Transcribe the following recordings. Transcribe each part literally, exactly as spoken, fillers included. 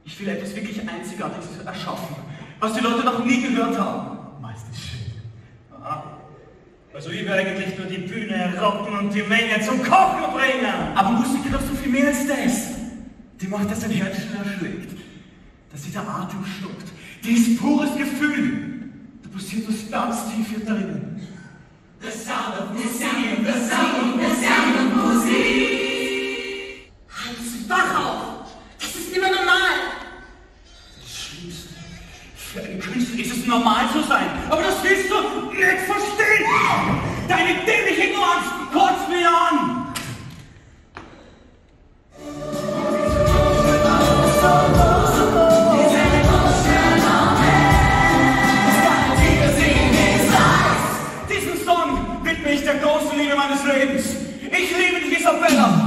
Ich will etwas wirklich Einzigartiges erschaffen, was die Leute noch nie gehört haben. Meistens schön. Aha. Also ich will eigentlich nur die Bühne rocken und die Menge zum Kochen bringen. Aber Musik doch so viel mehr als das. Die macht, dass dein Herz schneller schlägt, dass sich der Atem schluckt. Die ist pures Gefühl. Da passiert was ganz tief hier drinnen. The sound of Musik, the sound, the sound of Musik. Hans, wach auf! Das ist nicht mehr normal! Das Schlimmste. Für einen Künstler ist es normal zu sein, aber das willst du nicht verstehen! Deine dämliche Ignoranz kotzt mich an! Diesen Song widme ich der großen Liebe meines Lebens. Ich liebe dich, Isabella!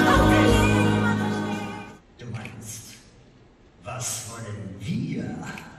Was wollen wir?